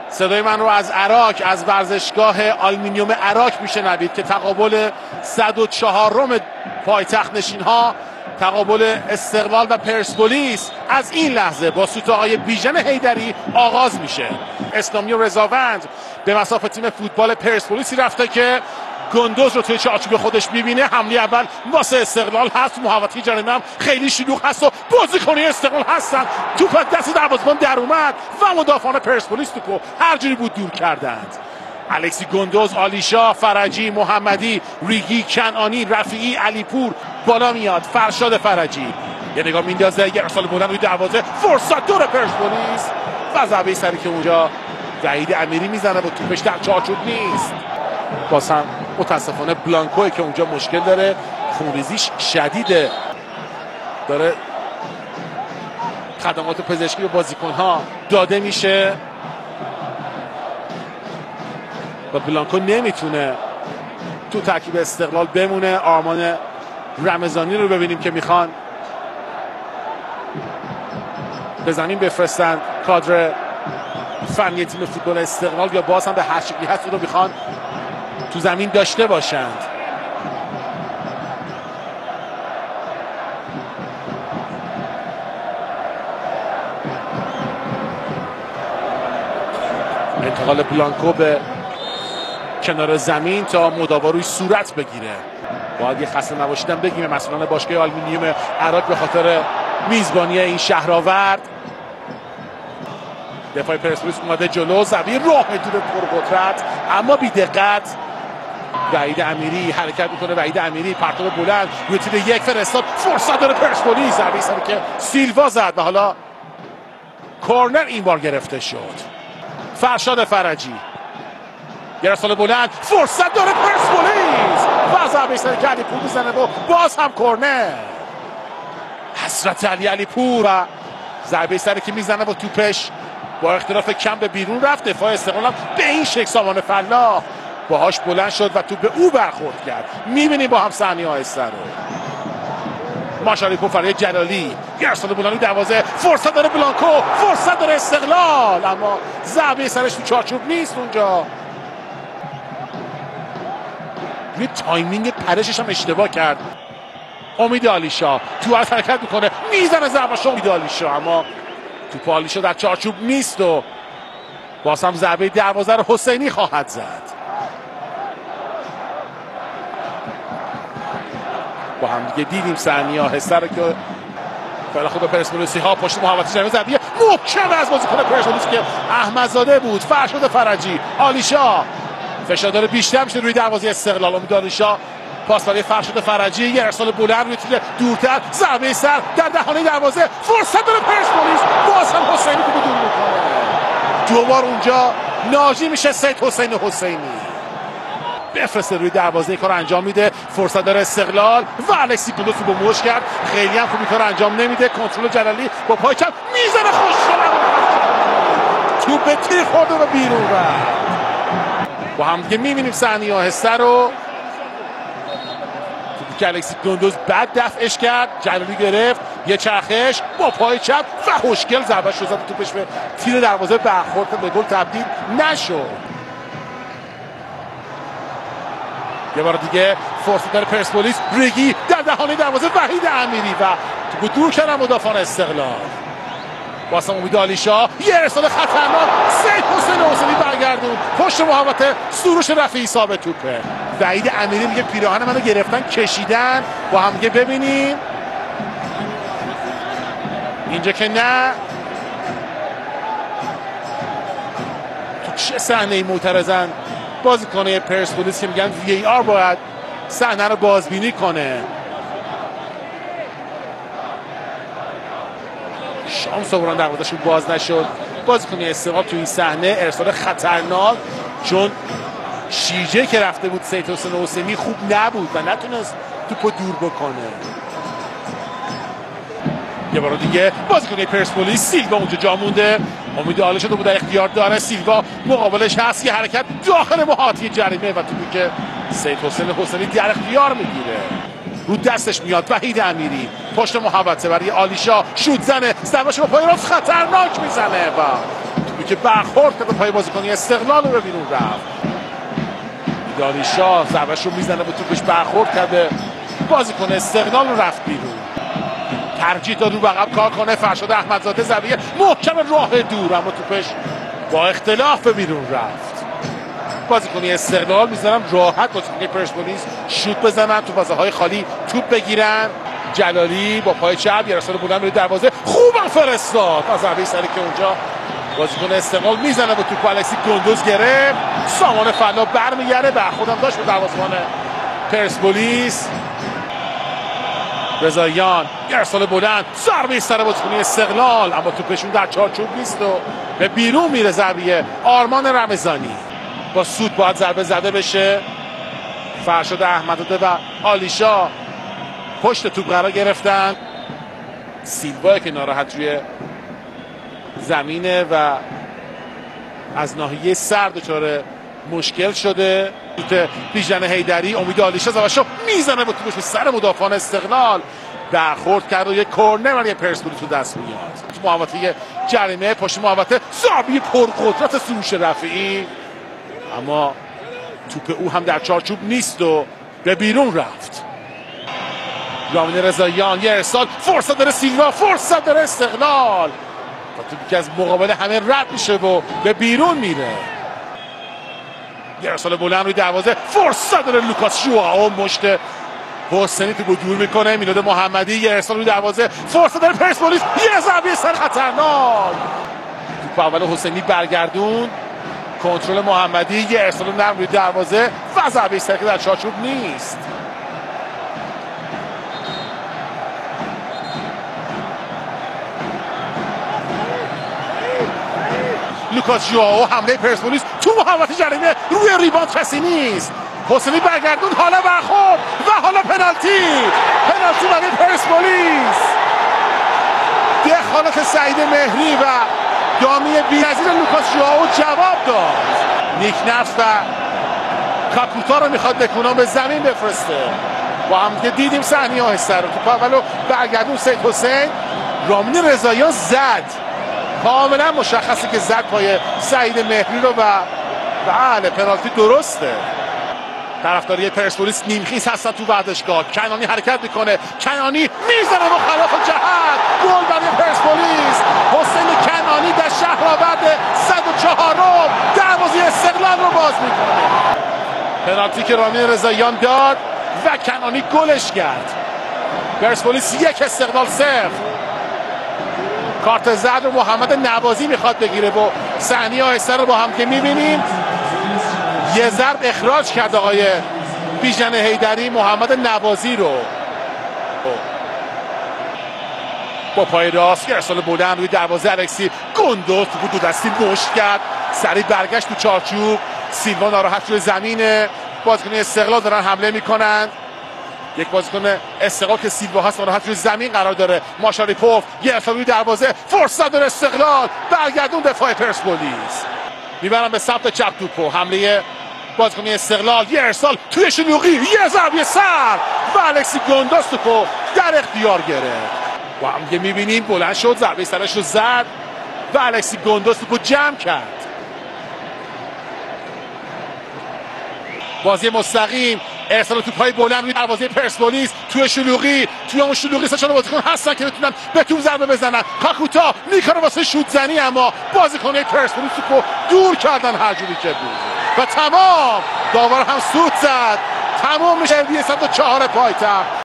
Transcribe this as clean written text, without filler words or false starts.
صدای من رو از عراق، از ورزشگاه آلومینیوم عراق میشنوید که تقابل 104م پایتخت نشین ها، تقابل استقلال و پرسپولیس از این لحظه با سوت آقای بیژن حیدری آغاز میشه. اسلامی و رضاوند به مصاف تیم فوتبال پرسپولیسی رفته که گندوز رو توی چارچوب خودش میبینه. حمله اول واسه استقلال هست، محوطه جریمه هم خیلی شلوغ هست و بازیکنان استقلال هستن. توپ دست دروازه‌بان در اومد و مدافعان پرسپولیس توپو هر جوری بود دور کردند. الکسی گندوز، آلیشا، فرجی، محمدی، ریگی، کنعانی، رفیعی، علیپور بالا میاد. فرشاد فرجی یه نگاه میندازه، یه ارسال بلند روی دروازه، فرصت دور پرسپولیس و ضربه سری که اونجا وحید امیری میزنه و توپش در چارچوب نیست. باز هم متاسفانه بلانکوی که اونجا مشکل داره، خونریزیش شدیده، داره خدمات پزشکی به بازیکن‌ها داده میشه و بلانکو نمیتونه تو ترکیب استقلال بمونه. آرمان رمضانی رو ببینیم که میخوان به زمین بفرستن کادر فنی تیم فوتبال استقلال، یا باز هم به هر شکلی هست رو میخوان تو زمین داشته باشند. انتقال بلانکو به کنار زمین تا مداوا روی صورت بگیره. باید یه خسته نباشیدن بگیم مسئولان باشگاه آلومینیوم عراق به خاطر میزبانی این شهرآورد. دفاع پرسپولیس اومده جلو، ضربه راه دور پرقدرت اما بی دقت. وحید امیری حرکت میکنه، وحید امیری پرتاب بلند روی تیر یک فرستاد، فرصت داره پرسپولیس. ضربه سری که سیلوا زد و حالا کورنر این بار گرفته شد. فرشاد فرجی یه ارسال بلند، فرصت داره پرسپولیس و ضربه سری که علیپور میزنه و باز هم کورنر. حسرت علیپور و ضربه سری که میزنه و توپش با اختلاف کم به بیرون رفت. دفاع استقلال به این شکل سامان فلاح باهاش بلند شد و توپ به او برخورد کرد. میبینیم با هم صحنه آهسته رو. ماشاریپور فرای جلالی یه ارسال بلند دروازه، فرصت داره بلانکو، فرصت داره استقلال اما ضربه سرش تو چارچوب نیست. اونجا روی تایمینگ پرشش هم اشتباه کرد. امید آلیشا تو از حرکت میکنه، میزنه ضربه‌اش امید آلیشا اما توپ آلیشا در چارچوب نیست و باز هم ضربه دروازه رو حسینی خواهد زد. با هم دیگه دیدیم صحنه آهسته رو که خیلی خوب پرسپولیسی ها پشت محوطه جریمه ضربه محکم از بازیکن پرسپولیس که احمدزاده بود. فرشاد فرجی، آلیشا فشار داره بیشتر میشه روی دروازه استقلال. امید آلیشا پاس برای فرشاد فرجی، یه ارسال بلند روی تیر دورتر، ضربه سر در دهانه دروازه، فرصت داره پرسپولیس، باز هم حسینی که دور میکنه. دوبار اونجا ناجی میشه سید حسینی بفرسته روی دروازه، کار انجام میده. فرصت داره استقلال و الکسی گندوز رو با مش کرد، خیلی هم خوب کار انجام نمیده. کنترل جلالی با پای چپ میزنه، خوشگل توپ به تیر خورده و بیرون رفت. با هم دیگه میبینیم صحنه آهسته رو که الکسی گندوز بعد دفعش کرد، جلالی گرفت، یه چرخش با پای چپ و خوشگل ضربه شد، توپش به تیر دروازه برخورد به گل تبدیل نشد. یه بار دیگه فرصت داره پرسپولیس، ریگی در دهانه دروازه، وحید امیری و توپ دور کردن مدافعان استقلال. واسه امید آلیشا یه ارسال خطرناک، سید حسینی برگردون پشت محوطه، سروش رفیعی ثابت توپه. وحید امیری میگه پیراهن منو گرفتن کشیدن. با هم دیگه ببینیم اینجا که نه، تو چه صحنه‌ای معترضن بازیکن‌های پرسپولیس که میگن وی آر باید صحنه رو بازبینی کنه. شانس آوردن دروازه‌شون باز نشد. بازیکن استقلال تو این صحنه ارسال خطرناک، چون شیجه که رفته بود سید حسینی خوب نبود و نتونست توپو دور بکنه. یه بار دیگه بازیکن پرسپولیس سیلوا اونجا جا مونده، امید آله شده بود، اختیار داره، سیلوا مقابلش هست، یه حرکت داخل محوطه جریمه و توپی که سید حسینی در اختیار میگیره رو دستش میاد. وحید امیری پشت محوطه برای آلیشا، شوت زنه، ضربه‌اش با پای راست خطرناک میزنه و توپی که برخورد کرد پای بازیکنی استقلال رو به بیرون رفت. داریشا ضربه‌اش رو میزنه به توپش، برخورد کرد به بازیکن استقلال رو رفت بیرون. ترجیح داد رو بقب کار کنه. فرشاد احمدزاده ضربه محکم راه دور، اما توپش با اختلاف به بیرون رفت. بازیکنی استقلال میذارم راحت بازیکنی پرسپولیس شوت بزنن، تو فضاهای خالی توپ بگیرن. جلالی با پای چپ یه رسال بلند به دروازه، خوبم فرستاد از ضربه سری که اونجا بازیکن استقلال میزنه به توپ. الکسی گندوز گرفت، سامان فلا برمیگرده، برخوردم داشت به دروازه‌بان پرسپولیس. رضاییان یه رسال بلند، ضربه سر بازیکنی استقلال، اما توپشون در چارچوب نیست و به بیرون میره. ضربه آرمان رمضانی، با سود باید ضربه زده بشه. فرشاد احمدزاده و آلیشا پشت توپ قرار گرفتن. سیلوا که ناراحت روی زمینه و از ناحیه سر دچار مشکل شده. توپ بیژن حیدری، امید آلیشا زواشو میزنه با توپش به سر مدافعان استقلال، برخورد کرد و یک کورنر برای پرسپولیس تو دست میاد. تو محوطه جریمه پشت محوطه ضربه پرقدرت سروش رفیعی، اما توپ او هم در چارچوب نیست و به بیرون رفت. رامین رضاییان یه ارسال، فرصت داره سیلوا، فرصت داره استقلال، توپی که از مقابل همه رد میشه و به بیرون میره. یه ارسال بلند روی دروازه، فرصت داره لوکاس ژوائو، مشت حسینی تو دور میکنه. میلاد محمدی یه ارسال روی دروازه، فرصت داره پرسپولیس، یه ضربه سر خطرناک. توپ اول حسینی برگردون، کنترل محمدی، یه ارسال نرم روی دروازه و ضربه سر که در چارچوب نیست. لوکاس ژوائو، حمله پرسپولیس تو محوطه جریمه، روی ریباند کسی نیست. حسینی برگردون، حالا برخورد و حالا پنالتی برای پرسپولیس. دخالت سعید مهری و دامی بی‌نظیر لوکاس ژوائو جواب داد. نیک نفس و کاکوتا رو میخواد بکنم به زمین بفرسته. با هم که دیدیم صحنه آهسته رو، تو اولو برگردون سید حسین، رامین رضاییان زد، کاملا مشخصه که زد پای سعید مهری رو و بله پنالتی درسته. طرفداری پرسپولیس نیمخیز هستن تو ورزشگاه. کنانی حرکت میکنه، کنانی میزنه مخالف جهت، گل برای پرسپولیس. حسین کنانی در شهرآورد 104 دروازه استقلال رو باز میکنه. پنالتی که رامین رضاییان داد و کنانی گلش کرد. پرسپولیس 1 استقلال 0. کارت زرد رو محمد نوازی میخواد بگیره و صحنه آهسته رو با هم که میبینیم. یه ضرب اخراج کرد آقای بیژن حیدری محمد نوازی رو. با پای راست یه ارسال بلند روی دروازه، الکسی گندوز تو دو دستی مشت کرد، سریع برگشت تو چارچوب. سیلوا ناراحت روی زمینه. بازیکن استقلال دارن حمله میکنن. یک بازیکن استقلال که سیلوا هست ناراحت روی زمین قرار داره. ماشاریپوف یه ارسال روی دروازه، فرصت داره استقلال، برگردون دفاع پرسپولیس، میبرن به سمت چپ توپو. حمله بازیکن استقلال، یه ارسال توی شلوغی، یه ضربه سر و الکسی گندوز توپو در اختیار گرفت. و هم که میبینیم بلند شد، ضربه سرش رو زد و الکسی گندوز توپو جمع کرد. بازی مستقیم، ارسال توپ‌های بلند روی دروازه پرسپولیس، توی شلوغی، توی اون شلوغی سه بازیکن هستن که بتونن به توپ ضربه بزنن. کاکوتا میکنه واسه شوت زنی، اما بازیکن‌های پرسپولیس توپو دور کردن هر جوری که بود و تمام. داور هم سوت زد، تمام میشه 104 پایتخت.